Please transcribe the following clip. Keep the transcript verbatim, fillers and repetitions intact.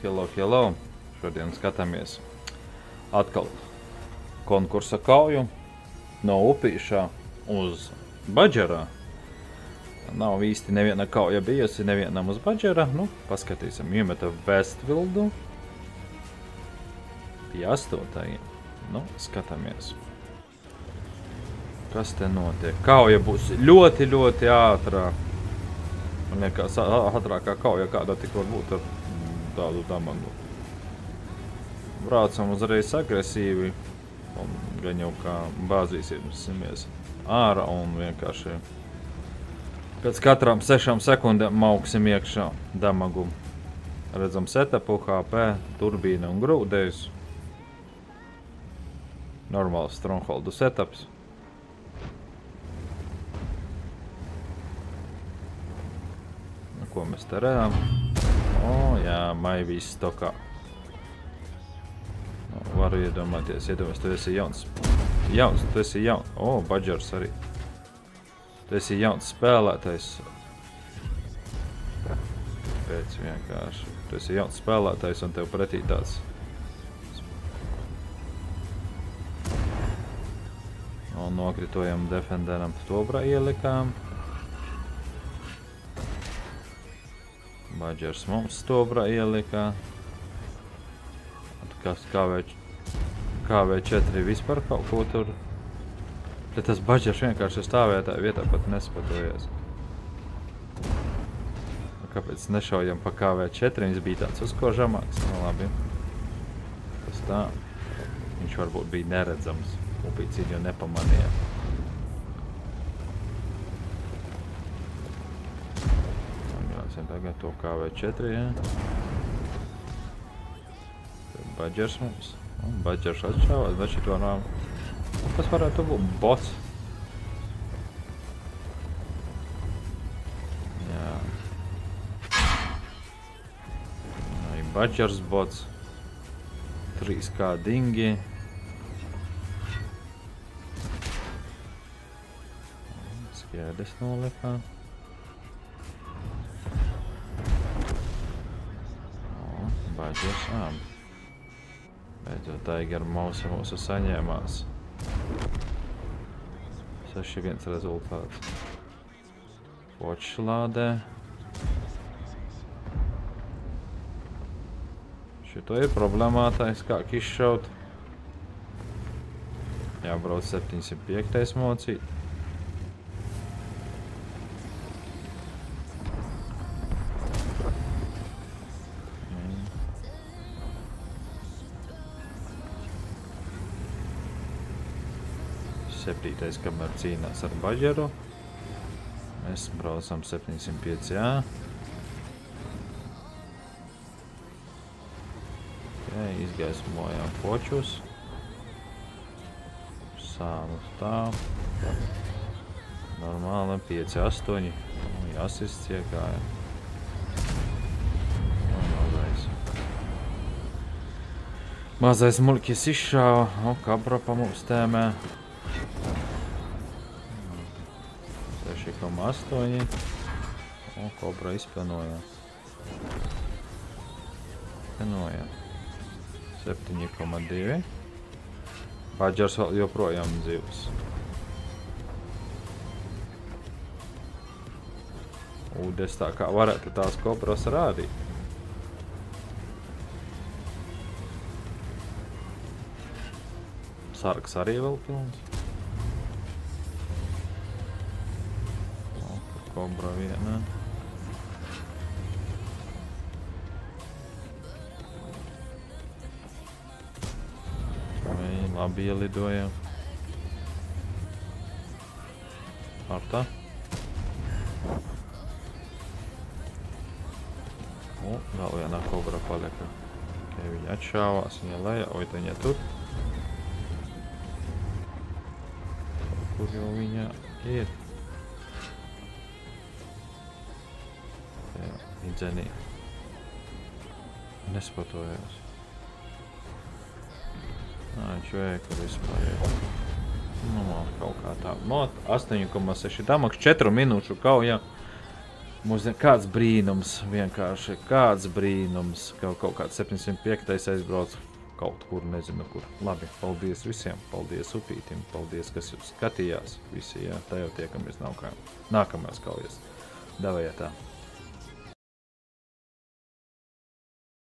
Hello, hello. Šodien skatāmies atkal konkursa kauju no Upīšā uz Badžerā. Nav īsti neviena kauja bijusi, nevienam uz Badžera. Nu, paskatīsim, iemeta Westvildu pie astotajiem. Nu, skatāmies. Kas te notiek? Kauja būs ļoti, ļoti ātrā. Man liekas, ātrākā kauja kāda tik var būt ar tādu damagu. Braucam uzreiz agresīvi un gan jau kā bāzīsimies ārā un vienkārši pēc katrām sešām sekundēm mauksim iekšā damagu. Redzam setupu, H P, turbīna un grūdējus. Normāls strongholdu setups. Ko mēs te redzam? O, jā, maivīs stokā. No, varu iedomāties, iedomāties, tu esi jauns. Jauns, tu esi jauns. O, Badžers arī. Tu esi jauns spēlētājs. Pēc vienkārši. Tu esi jauns spēlētājs un tev pretī tāds. Un nokritojam defenderam Stobra ielikām. Badžers mums Stobra ielikā. Kas K V četri vispār kaut ko tur. Bet tas Badžers vienkārši stāvētāja vietā pat nespatojies. Kāpēc nešaujam pa K V četri? Viņš bija tāds uzkožamāks. Nu labi. Tas tā. Viņš varbūt bija neredzams. Upīts viņu nepamanīja. Tagad to K V četri, jā. Badžers mums. Badžers atšķāvās, bet šito nav. Kas varētu būt? Bots. Jā. Badžers bots. trīs K dingi. Skēdes nolikā. Badžers, ā. Beidzot, Tiger Mouse mūsu saņēmās. seši viens rezultāts. Počs lādē. Šito ir problemātais, kā izšaut. Jābrauc septiņsimt piektais mocīt. Septītais, kamēr cīnās ar Badžeru. Mēs braucam septiņsimt pieci A. Okay, izgaismojam počus. Sānu stāv. Normāli, pieci astoņi. Asists iekāja. Mazais. Mazais muļķis izšāva. O, kabra pa mums tēmē. seši koma astoņi. O, kobra izplenoja. Izplenoja. septiņi koma divi. Badžers vēl joprojām dzīvs. Ūdes tā kā varētu tās kobras rādīt. Sargs arī vēl pilns. Kobra viena. Viņi labi ielidoja. Arta. O, vēl viena kobra palika. Okay, viņa atšāvās, viņa lejā, oi, viņa tur. Kur jau viņa ir? Dzenī. Nespatojās. Nā, viņš veika vispār ir. Nu, kaut kā tā. No, astoņi koma seši damaks, četru minūšu kauja. Mūsdien kāds brīnums, vienkārši kāds brīnums, ka kaut kāds septiņsimt piektais aizbrauc kaut kur, nezinu kur. Labi, paldies visiem, paldies upītim, paldies, kas jūs skatījās. Visi, jā, tā jau tiekamies nākamajās kaujas. Davai tā.